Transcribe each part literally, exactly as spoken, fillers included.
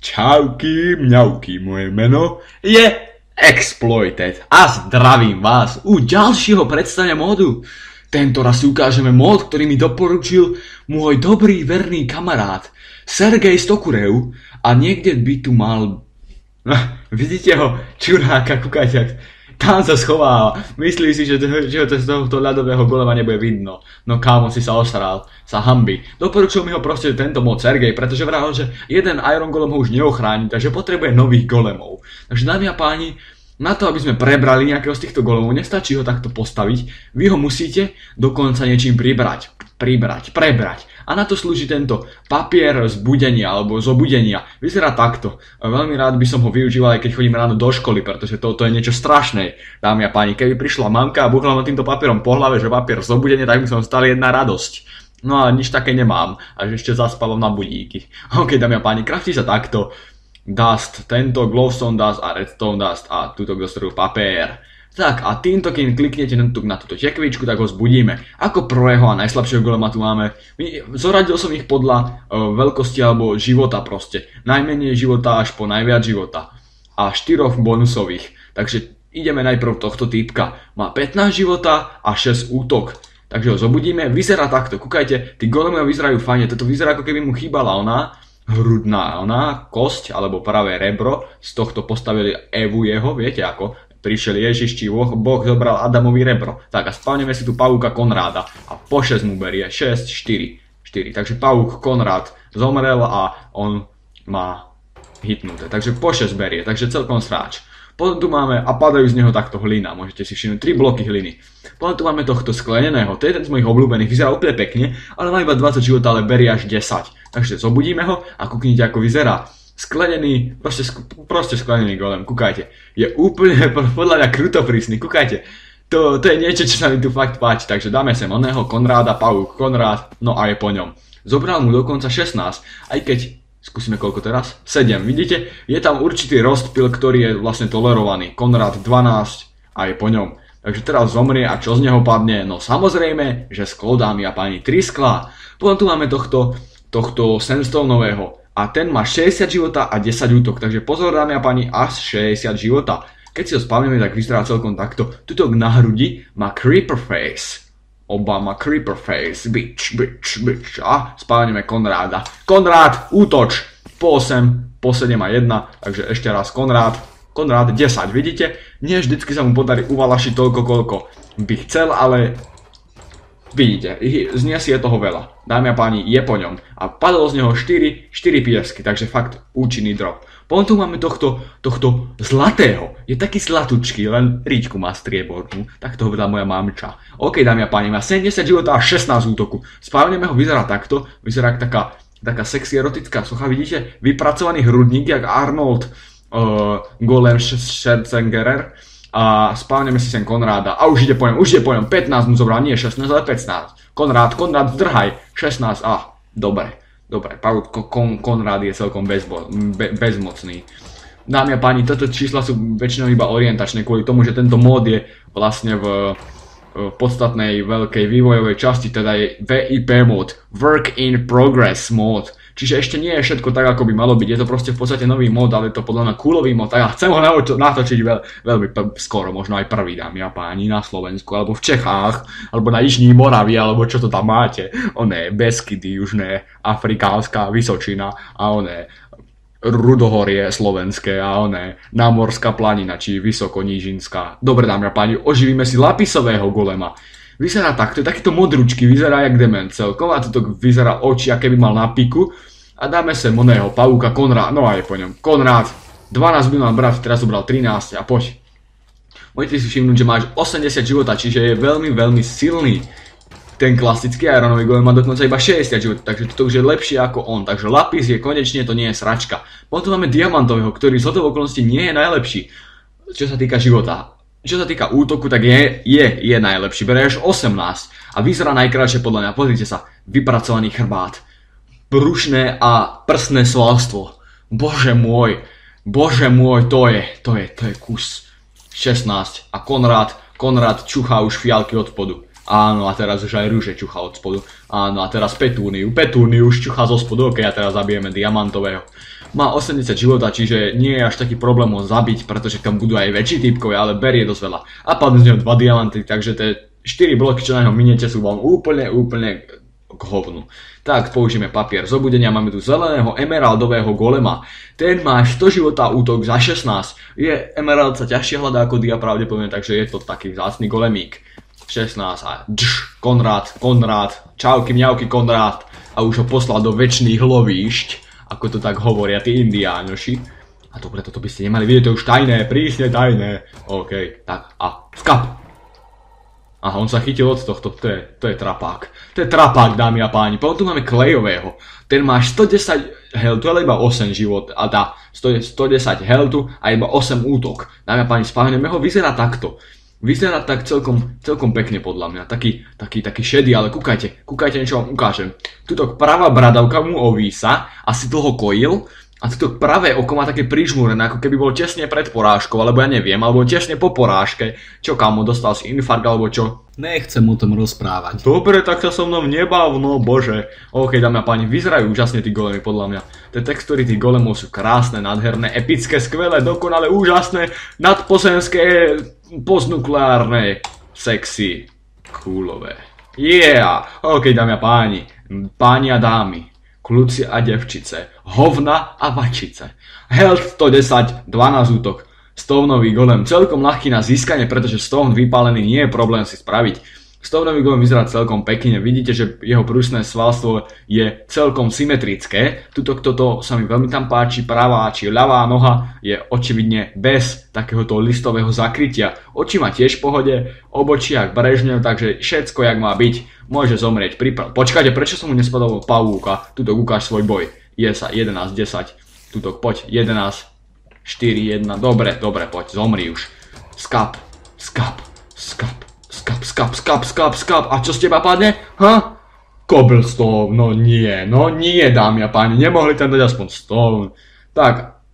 Čauky, mňauky, moje meno je Exploited a zdravím vás u ďalšieho predstavenia módu. Tento raz si ukážeme mód, ktorý mi doporučil môj dobrý verný kamarát Sergej Stokureu a niekde by tu mal... No, vidíte ho, čuráka, kúkajte, tam sa schováva. Myslí si, že, že to z tohto ľadového golema nebude vidno. No kámo, si sa osral, sa hanbi. Doporučil mi ho proste tento mod Sergej, pretože vravel, že jeden Iron Golem ho už neochráni, takže potrebuje nových golemov. Takže dámy a páni, na to, aby sme prebrali nejakého z týchto golemov, nestačí ho takto postaviť, vy ho musíte dokonca niečím pribrať, pribrať, prebrať. A na to slúži tento papier z budenia alebo zobudenia. Vyzerá takto. Veľmi rád by som ho využíval, aj keď chodím ráno do školy, pretože toto je niečo strašné. Dámy a páni, keby prišla mamka a buchla ma týmto papierom po hlave, že papier zobudenie, tak by som stal jedna radosť. No ale nič také nemám, až ešte zaspávam na budíky. Ok, dámy a páni, kraftí sa takto. Dust, tento glowstone dust a redstone dust a túto kdo papier. Tak a týmto, keď kliknete na túto tekvičku, tak ho zbudíme. Ako prvého a najslabšieho golema tu máme. Zoradil som ich podľa uh, veľkosti alebo života proste. Najmenej života až po najviac života. A štyroch bonusových. Takže ideme najprv tohto týpka. Má pätnásť života a šesť útok. Takže ho zobudíme. Vyzerá takto. Kúkajte, tí golemovia vyzerajú fajne. Toto vyzerá, ako keby mu chýbala ona hrudná ona kosť alebo pravé rebro. Z tohto postavili Evu jeho, viete ako? Prišiel Ježišči, Boh zobral Adamovi rebro. Tak a spavneme si tu pavúka Konráda. A po šesť mu berie. šesť, štyri, štyri. Takže pavúk Konrád zomrel a on má hitnuté. Takže po šesť berie. Takže celkom sráč. Potom tu máme, a padajú z neho takto hlina. Môžete si všimnúť tri bloky hliny. Potom tu máme tohto skleneného. To je jeden z mojich obľúbených. Vyzerá úplne pekne, ale má iba dvadsať života, ale berie až desať. Takže zobudíme ho a kúknite, ako vyzerá. Sklenený, proste, proste sklenený golem, kúkajte. Je úplne podľa mňa krutoprísny, kúkajte. To, to je niečo, čo sa mi tu fakt páči, takže dáme sem oného Konráda, pavúk Konrád, no a je po ňom. Zobral mu dokonca šestnásť, aj keď, skúsime koľko teraz, sedem, vidíte? Je tam určitý rozptyl, ktorý je vlastne tolerovaný. Konrád dvanásť a je po ňom. Takže teraz zomrie a čo z neho padne? No samozrejme, že sklo, dámy a páni, tri sklá. Potom tu máme tohto, tohto sandstoneového. A ten má šesťdesiat života a desať útok, takže pozor dámy a páni, až šesťdesiat života. Keď si ho spavneme, tak vyzerá celkom takto. Tutok na hrudi má Creeper Face. Oba má Creeper Face, bitch, bitch, bitch. A spavneme Konráda. Konrád, útoč! Po osem, po sedem a jedna, takže ešte raz Konrád. Konrád desať, vidíte? Nie vždycky sa mu podarí uvalašiť toľko, koľko by chcel, ale... Vidíte, zniesie toho veľa. Dámy a páni, je po ňom. A padlo z neho štyri, štyri piesky, takže fakt účinný drop. Potom tu máme tohto, tohto zlatého. Je taký zlatučký, len ričku má striebornú. Tak to hovorila moja mamča. OK, dámy a páni, má sedemdesiat života a šestnásť útoku. Spávneme ho, vyzerá takto. Vyzerá taká, taká sexy erotická socha, vidíte? Vypracovaný hrudník, jak Arnold uh, Golem Schwarzenegger. A spávneme si sem Konráda. A už ide po ňom, už ide po ňom. pätnásť mu zobral, nie šestnásť, ale pätnásť. Konrád, Konrád, zdrhaj. šestnásť, a dobre, dobre. Pavúk Kon, Konrád je celkom bezbo, be, bezmocný. Dámy a páni, toto čísla sú väčšinou iba orientačné kvôli tomu, že tento mód je vlastne v, v podstatnej veľkej vývojovej časti, teda je vé í pé mód, Work in Progress mód. Čiže ešte nie je všetko tak, ako by malo byť. Je to proste v podstate nový mod, ale je to podľa mňa coolový mod. A ja chcem ho natočiť veľ, veľmi skoro, možno aj prvý, dámy a páni, na Slovensku, alebo v Čechách, alebo na Jižní Moravie, alebo čo to tam máte. Oné Beskydy, Južné, Afrikánska Vysočina a oné Rudohorie slovenské a oné Námorská planina, či Vysokonížinská. Dobre, dámy a páni, oživíme si lapisového golema. Vyzerá takto, takýto modručky, vyzerá jak dement celkom a toto vyzerá oči, aké by mal na piku. A dáme sem oného pavúka Konrád, no a je po ňom Konrád, dvanásť by mal brať, teraz zobral trinásť a poď. Môžete si všimnúť, že máš osemdesiat života, čiže je veľmi, veľmi silný. Ten klasický ironový golem má dokonca iba šesťdesiat života, takže toto už je lepšie ako on. Takže lapis je konečne, to nie je sračka. Potom máme diamantového, ktorý z hodou okolností nie je najlepší, čo sa týka života. Čo sa týka útoku, tak je, je, je najlepší, berie až osemnásť a vyzerá najkrajšie podľa mňa. Pozrite sa, vypracovaný chrbát, brušné a prsné svalstvo. Bože môj, bože môj, to je, to je, to je kus. šestnásť a Konrád, Konrád čuchá už fialky od spodu. Áno, a teraz už aj rúže čuchá od spodu. Áno, a teraz Petúniu, Petúniu už čuchá zo spodu, ok, a teraz zabijeme diamantového. má osemdesiat života, čiže nie je až taký problém ho zabiť, pretože tam budú aj väčší typkovia, ale berie dosť veľa. A padnú z neho dva diamanty, takže tie štyri bloky, čo na neho miniete, sú vám úplne, úplne k hovnu. Tak, použijeme papier zobudenia, máme tu zeleného emeraldového golema. Ten má sto života, útok za šestnásť. Je emerald sa ťažšie hľadá ako dia pravdepodobne, takže je to taký vzácny golemík. šestnásť a dž, Konrád, Konrád, čauky, mňauky, Konrád. A už ho poslal do večných lovíšť, ako to tak hovoria tí indiánoši. A dobre, toto by ste nemali vidieť, to je už tajné, prísne tajné. OK, tak a skap. Aha, on sa chytil od tohto, to je, to je trapák. To je trapák, dámy a páni. Potom tu máme Klejového. Ten má stodesať healthu, ale iba osem život. A dá stodesať healthu a iba osem útok. Dámy a páni, spáhneme ho, vyzerá takto. Vyzerá tak celkom, celkom pekne podľa mňa. Taký, taký, taký šedý, ale kúkajte, kúkajte, niečo vám ukážem. Tuto pravá bradavka mu ovísa, asi dlho kojil. A toto pravé oko má také prižmúrené, ako keby bol tesne pred porážkou, alebo ja neviem, alebo tesne po porážke. Čo kámo, dostal si infarkt, alebo čo? Nechcem o tom rozprávať. Dobre, tak sa so mnou nebav, no bože. OK, dámy a páni, vyzerajú úžasne tí golemy, podľa mňa. Tie textúry tých golemov sú krásne, nádherné, epické, skvelé, dokonale, úžasné, nadpozemské, postnukleárne, sexy, coolové. Yeah! OK, dámy a páni, páni a dámy. Kľúci a devčice, hovna a vačice. Health sto desať, dvanásť útok. Stovnový golem, celkom ľahký na získanie, pretože stovn vypálený nie je problém si spraviť. Stovnový golem vyzerá celkom pekne, vidíte, že jeho brusné svalstvo je celkom symetrické. Tuto, toto sa mi veľmi tam páči, pravá či ľavá noha je očividne bez takéhoto listového zakrytia. Oči má tiež v pohode, obočí jak Brežnev, takže všetko jak má byť. Môže zomrieť. Pripra- Počkajte, prečo som mu nespadol pavúka? Tuto ukáž svoj boj. Je sa jedenásť desať. Tuto poď. jedenásť štyri jeden. Dobre, dobre, poď. Zomri už. Skap. Skap. Skap. Skap, skap, skap, skap, skap. A čo z teba padne? Ha? Cobblestone. No nie. No nie, dámy a páni. Nemohli tam dať aspoň stone. Tak.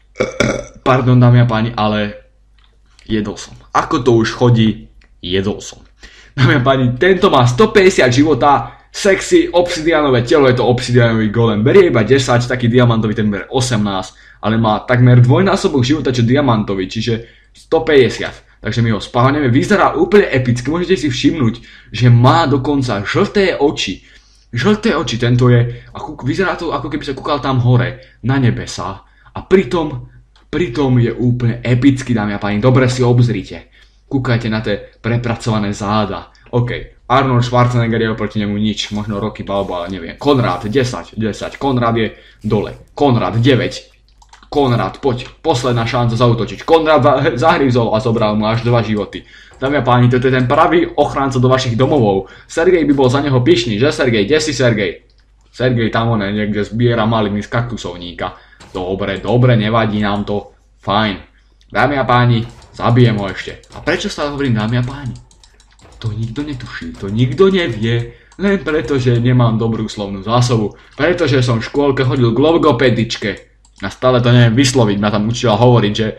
Pardon, dámy a páni, ale jedol som. Ako to už chodí? Jedol som. Dámy a páni, tento má stopäťdesiat života, sexy, obsidianové telo, je to obsidianový golem, berie iba desať, taký diamantový ten berie osemnásť, ale má takmer dvojnásobok života čo diamantový, čiže stopäťdesiat. Takže my ho spáhneme, vyzerá úplne epicky, môžete si všimnúť, že má dokonca žlté oči. Žlté oči, tento je, ako, vyzerá to ako keby sa kúkal tam hore, na nebesá. A pritom, pritom je úplne epický, dámy a páni, dobre si obzrite. Kúkajte na tie prepracované záda. OK, Arnold Schwarzenegger je oproti nemu nič, možno Rocky Balboa, ale neviem. Konrad, desať, desať, Konrad je dole. Konrad, deväť. Konrad, poď, posledná šanca zaútočiť. Konrad zahryzol a zobral mu až dva životy. Dámy a páni, toto je ten pravý ochránca do vašich domovov. Sergej by bol za neho pyšný, že Sergej? Kde si Sergej? Sergej tam on niekde zbiera maliny z kaktusovníka. Dobre, dobre, nevadí nám to. Fajn. Dámy a páni, zabijem ho ešte. A prečo sa hovorím dámy a páni? To nikto netuší, to nikto nevie, len preto, že nemám dobrú slovnú zásobu. Pretože som v škôlke hodil k logopedičke. A stále to neviem vysloviť, ma tam učila hovoriť, že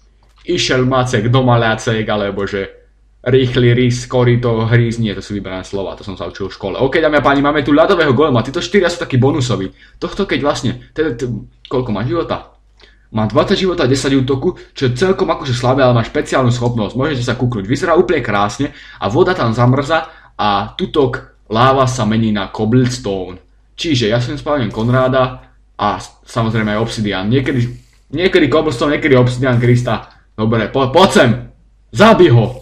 išiel Macek do Malácek, alebo že rýchly rys, korito, hríz, nie, to sú vybrané slova, to som sa učil v škole. OK, dámy a páni, máme tu ľadového golema, títo štyria sú takí bonusoví. Tohto keď vlastne, teda, koľko má života? Má dvadsať života a desať útoku, čo je celkom akože slabé, ale má špeciálnu schopnosť, môžete sa kúknuť. Vyzerá úplne krásne a voda tam zamrza a tutok láva sa mení na cobblestone. Čiže ja som spávnem Konráda a samozrejme aj obsidian. Niekedy, niekedy cobblestone, niekedy obsidian Krista. Dobre, po, poď sem, zabij ho.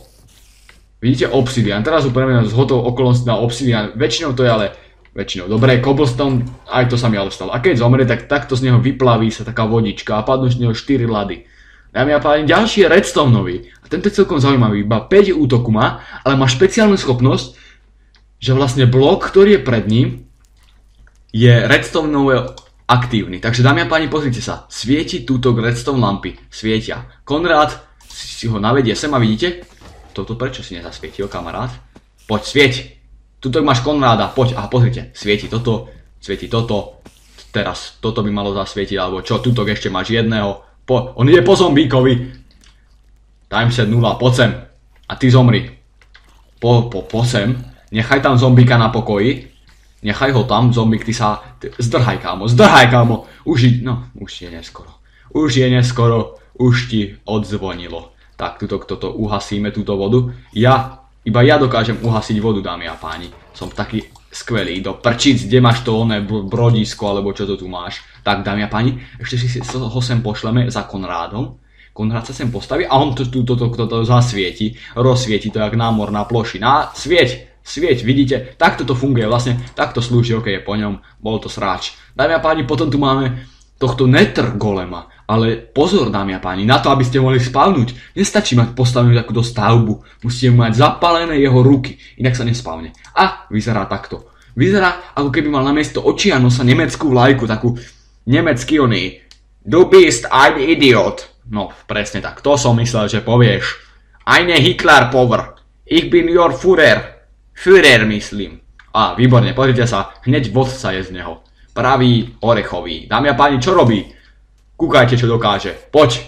Vidíte obsidian, teraz upremenujem z hotov okolností na obsidian, väčšinou to je ale Väčšinou. Dobre, cobblestone, aj to sa mi ale stalo. A keď zomrie, tak takto z neho vyplaví sa taká vodička a padnú z neho štyri ľady. Dámy a páni, ďalší je redstoneový. A tento je celkom zaujímavý. Iba päť útoku má, ale má špeciálnu schopnosť, že vlastne blok, ktorý je pred ním, je redstoneovo aktívny. Takže dámy a páni, pozrite sa. Svieti túto redstone lampy. Svietia. Konrád si ho navedie sem a vidíte? Toto prečo si nezasvietil, kamarát? Poď, svieť. Tuto máš Konráda, poď, aha, pozrite, svieti toto, svieti toto, teraz toto by malo zasvietiť, alebo čo, tuto ešte máš jedného, po, on ide po zombíkovi, timeset nula, poď sem, a ty zomri, po, po, po sem, nechaj tam zombíka na pokoji, Nechaj ho tam, zombik, ty sa... Ty, zdrhaj, kámo, zdrhaj, kámo. Už je... No, už je neskoro. Už je neskoro. Už ti odzvonilo. Tak, tuto, toto uhasíme, túto vodu. Ja, iba ja dokážem uhasiť vodu, dámy a páni. Som taký skvelý. Do prčic, kde máš to oné brodisko, alebo čo to tu máš. Tak, dámy a páni, ešte si ho sem pošleme za Konrádom. Konrád sa sem postaví a on to tu to, to, to, to zasvieti. Rozsvieti to jak námorná plošina. Svieť! Svieť, vidíte, takto to funguje, vlastne takto slúži, ok, je po ňom, bol to sráč. Dámy a páni, potom tu máme tohto nether golema, ale pozor, dámy a páni, na to, aby ste mohli spavnúť, nestačí mať postavenú takúto stavbu, musíte mať zapálené jeho ruky, inak sa nespavne. A vyzerá takto. Vyzerá, ako keby mal namiesto očí a nosa nemeckú vlajku, takú nemecký oný. Du bist ein Idiot. No, presne tak, to som myslel, že povieš. Eine Hitler Power. Ich bin your Führer. Führer, myslím. Á, výborne, pozrite sa, hneď vodca je z neho. Pravý orechový. Dámy a páni, čo robí? Kúkajte, čo dokáže. Poď.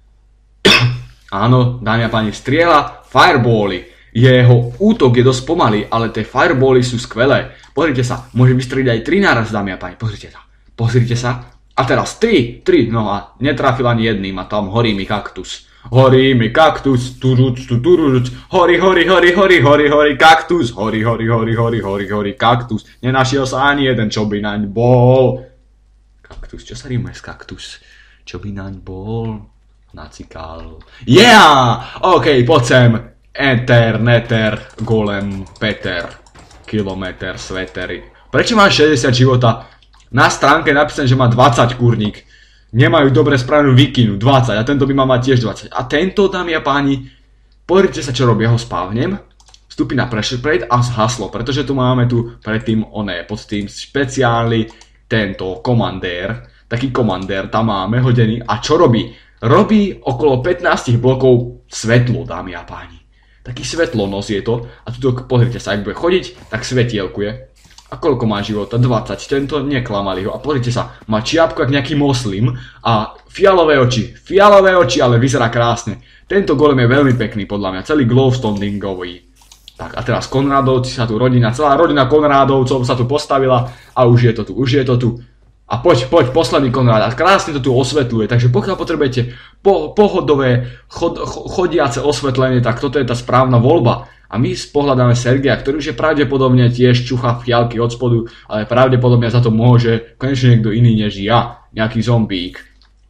Áno, dámy a páni, strieľa firebally. Jeho útok je dosť pomalý, ale tie firebally sú skvelé. Pozrite sa, môže vystreliť aj tri naraz, dámy a páni. Pozrite sa. Pozrite sa. A teraz tri, tri, no a netrafil ani jedným a tam horí mi kaktus. Horí mi kaktus, turuc, turuc, horí, horí, horí, horí, horí, horí, kaktus, horí, horí, horí, horí, horí, horí, kaktus. Nenašiel sa ani jeden, čo by naň bol. Kaktus, čo sa rímuje z kaktus? Čo by naň bol? Nacikal. Yeah! OK, poď sem. Enter, neter, golem, peter, kilometer, svetery. Prečo máš šesťdesiat života? Na stránke je napísané, že má dvadsať, kurník. Nemajú dobre spravenú vikinu, dvadsať, a tento by mal mať tiež dvadsať. A tento, dámy a páni, pozrite sa, čo robí, ja ho spávnem, vstúpi na pressure plate a zhaslo, pretože tu máme tu predtým oné, pod tým špeciálny tento komandér, taký komandér tam máme hodený. A čo robí? Robí okolo pätnásť blokov svetlo, dámy a páni. Taký svetlonos je to, a tu pozrite sa, ak bude chodiť, tak svetielkuje. A koľko má života? dvadsať. Tento neklamali ho. A pozrite sa, má čiapku jak nejaký moslim a fialové oči. Fialové oči, ale vyzerá krásne. Tento golem je veľmi pekný podľa mňa. Celý glowstone-dingový. Tak a teraz Konrádovci sa tu rodina, celá rodina Konrádovcov sa tu postavila a už je to tu, už je to tu. A poď, poď, posledný Konrád. A krásne to tu osvetľuje. Takže pokiaľ potrebujete po, pohodové chod, chodiace osvetlenie, tak toto je tá správna voľba. A my pohľadáme Sergeja, ktorý už je pravdepodobne tiež čucha fialky od spodu, ale pravdepodobne za to môže konečne niekto iný než ja, nejaký zombík.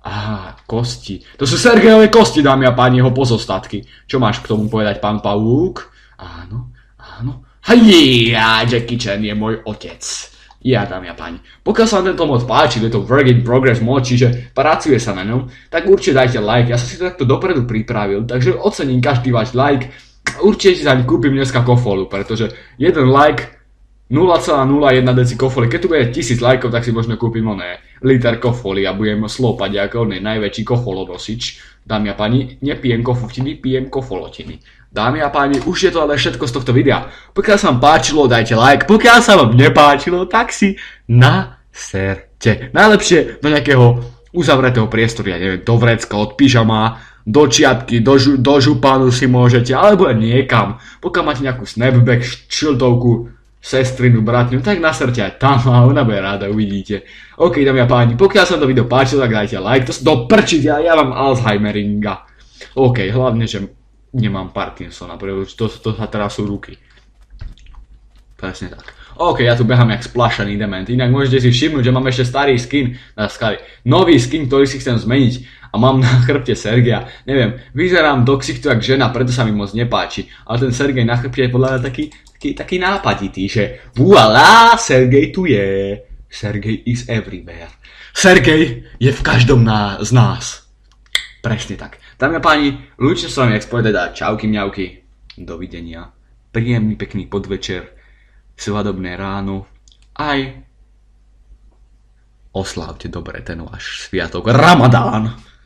Á, kosti. To sú Sergejové kosti, dámy a páni, jeho pozostatky. Čo máš k tomu povedať, pán Pavúk? Áno, áno. Hajia, Jackie Chan je môj otec. Ja, dámy a páni. Pokiaľ sa vám tento mod páči, je to work in progress mod, čiže pracuje sa na ňom, tak určite dajte like. Ja som si to takto dopredu pripravil, takže ocením každý váš like. Určite si zaň kúpim dneska kofolu, pretože jeden like nula celá nula jeden deci kofoli. Keď tu bude tisíc lajkov, tak si možno kúpim oné liter kofoli a budem slopať ako oný najväčší kofolonosič. Dámy a páni, nepijem kofotiny, pijem kofolotiny. Dámy a páni, už je to ale všetko z tohto videa. Pokiaľ sa vám páčilo, dajte like. Pokiaľ sa vám nepáčilo, tak si naserte. Najlepšie do nejakého uzavretého priestoru, ja neviem, do vrecka od pyžama, do čiapky, do, žu, do župánu si môžete, alebo niekam. Pokiaľ máte nejakú snapback, šiltovku, sestrinu, bratňu, tak naserte aj tam a ona bude ráda, uvidíte. OK, dámy a páni, pokiaľ sa to video páčilo, tak dajte like, to sa doprčiť, ja, ja mám Alzheimeringa. OK, hlavne, že nemám Parkinsona, pretože to, to sa teraz sú ruky. Presne tak. OK, ja tu behám jak splašený dement, inak môžete si všimnúť, že mám ešte starý skin na skali. Nový skin, ktorý si chcem zmeniť. A mám na chrbte Sergeja. Neviem, vyzerám do ksichtu jak žena, preto sa mi moc nepáči. Ale ten Sergej na chrbte je podľa mňa taký, taký, taký nápaditý, že voilà, Sergej tu je. Sergej is everywhere. Sergej je v každom ná, z nás. Presne tak. Dámy a páni, ľúčne sa vám jak povedať a čauky mňauky. Dovidenia. Príjemný pekný podvečer. Svadobné ráno. Aj oslávte dobre ten váš sviatok Ramadán.